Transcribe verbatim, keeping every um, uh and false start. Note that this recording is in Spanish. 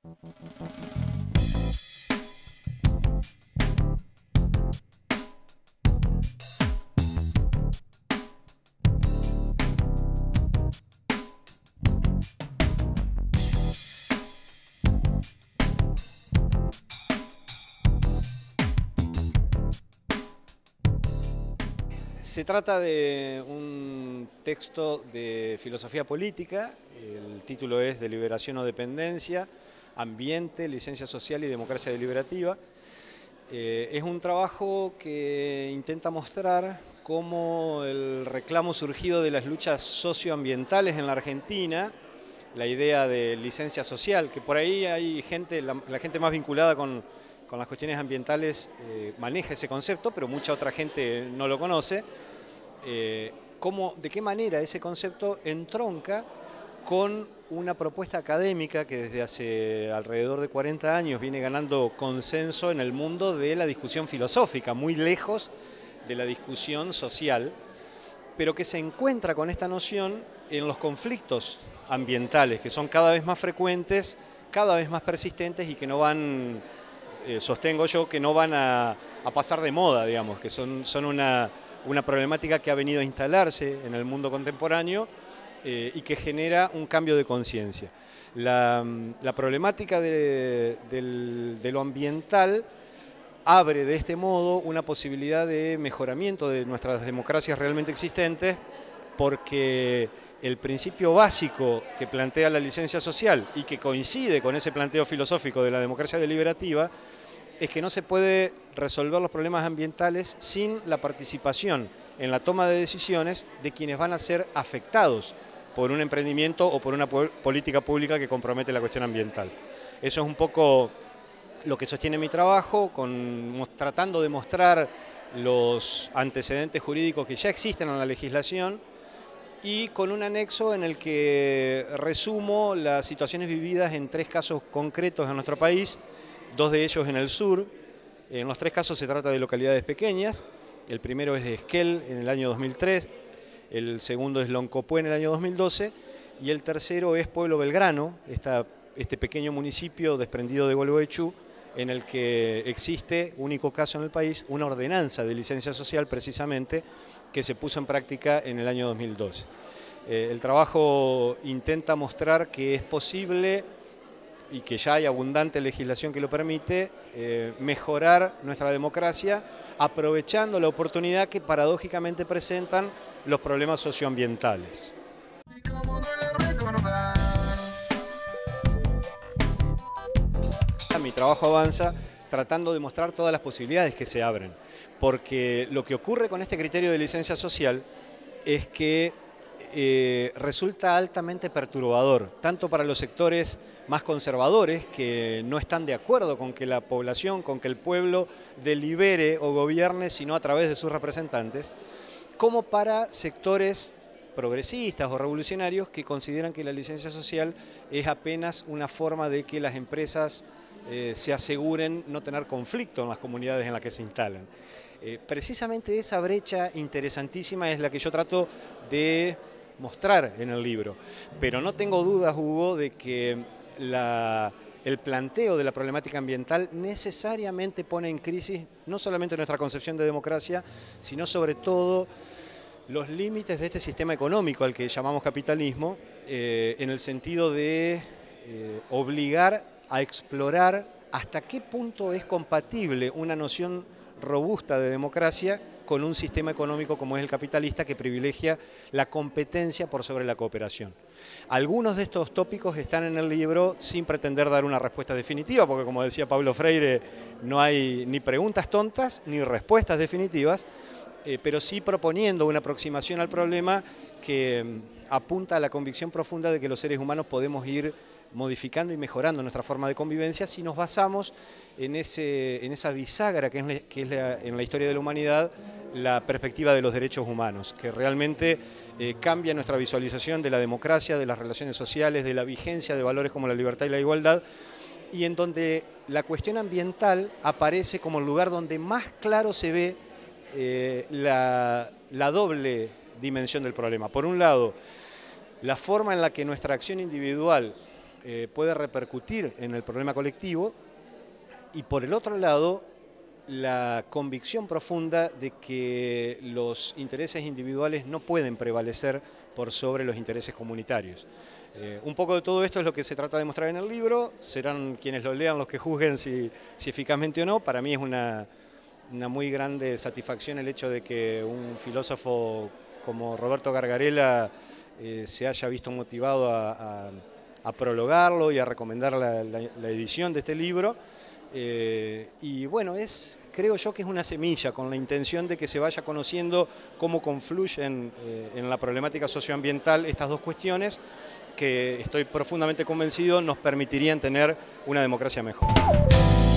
Se trata de un texto de filosofía política, el título es Deliberación o Dependencia, Ambiente, Licencia Social y Democracia Deliberativa. Eh, es un trabajo que intenta mostrar cómo el reclamo surgido de las luchas socioambientales en la Argentina, la idea de licencia social, que por ahí hay gente, la, la gente más vinculada con, con las cuestiones ambientales eh, maneja ese concepto, pero mucha otra gente no lo conoce. Eh, cómo, de qué manera ese concepto entronca con una propuesta académica que desde hace alrededor de cuarenta años viene ganando consenso en el mundo de la discusión filosófica, muy lejos de la discusión social, pero que se encuentra con esta noción en los conflictos ambientales, que son cada vez más frecuentes, cada vez más persistentes y que no van, eh, sostengo yo, que no van a, a pasar de moda, digamos, que son, son una, una problemática que ha venido a instalarse en el mundo contemporáneo eh, y que genera un cambio de conciencia. La, la problemática de, de, de lo ambiental abre de este modo una posibilidad de mejoramiento de nuestras democracias realmente existentes, porque el principio básico que plantea la licencia social y que coincide con ese planteo filosófico de la democracia deliberativa es que no se puede resolver los problemas ambientales sin la participación en la toma de decisiones de quienes van a ser afectados por un emprendimiento o por una política pública que compromete la cuestión ambiental. Eso es un poco lo que sostiene mi trabajo, con, tratando de mostrar los antecedentes jurídicos que ya existen en la legislación y con un anexo en el que resumo las situaciones vividas en tres casos concretos en nuestro país, dos de ellos en el sur. En los tres casos se trata de localidades pequeñas. El primero es de Esquel en el año dos mil tres, el segundo es Loncopué en el año dos mil doce y el tercero es Pueblo Belgrano, esta, este pequeño municipio desprendido de Gualeguaychú, en el que existe, único caso en el país, una ordenanza de licencia social precisamente que se puso en práctica en el año dos mil doce. Eh, el trabajo intenta mostrar que es posible y que ya hay abundante legislación que lo permite, eh, mejorar nuestra democracia aprovechando la oportunidad que paradójicamente presentan los problemas socioambientales. Mi trabajo avanza tratando de mostrar todas las posibilidades que se abren, porque lo que ocurre con este criterio de licencia social es que eh, resulta altamente perturbador, tanto para los sectores más conservadores que no están de acuerdo con que la población, con que el pueblo delibere o gobierne, sino a través de sus representantes, como para sectores progresistas o revolucionarios que consideran que la licencia social es apenas una forma de que las empresas eh, se aseguren no tener conflicto en las comunidades en las que se instalan. Eh, precisamente esa brecha interesantísima es la que yo trato de mostrar en el libro, pero no tengo dudas, Hugo, de que la, el planteo de la problemática ambiental necesariamente pone en crisis no solamente nuestra concepción de democracia, sino sobre todo los límites de este sistema económico al que llamamos capitalismo, eh, en el sentido de eh, obligar a explorar hasta qué punto es compatible una noción robusta de democracia con un sistema económico como es el capitalista, que privilegia la competencia por sobre la cooperación. Algunos de estos tópicos están en el libro sin pretender dar una respuesta definitiva, porque como decía Paulo Freire, no hay ni preguntas tontas ni respuestas definitivas, eh, pero sí proponiendo una aproximación al problema que mm, apunta a la convicción profunda de que los seres humanos podemos ir modificando y mejorando nuestra forma de convivencia si nos basamos en, ese, en esa bisagra que es, la, que es la, en la historia de la humanidad la perspectiva de los derechos humanos, que realmente eh, cambia nuestra visualización de la democracia, de las relaciones sociales, de la vigencia de valores como la libertad y la igualdad, y en donde la cuestión ambiental aparece como el lugar donde más claro se ve eh, la, la doble dimensión del problema. Por un lado, la forma en la que nuestra acción individual eh, puede repercutir en el problema colectivo, y por el otro lado, la convicción profunda de que los intereses individuales no pueden prevalecer por sobre los intereses comunitarios. Eh, un poco de todo esto es lo que se trata de mostrar en el libro. Serán quienes lo lean los que juzguen si, si eficazmente o no. Para mí es una, una muy grande satisfacción el hecho de que un filósofo como Roberto Gargarella eh, se haya visto motivado a, a, a prologarlo y a recomendar la, la, la edición de este libro. Eh, y bueno, es, creo yo que es una semilla con la intención de que se vaya conociendo cómo confluyen eh, en la problemática socioambiental estas dos cuestiones que estoy profundamente convencido nos permitirían tener una democracia mejor.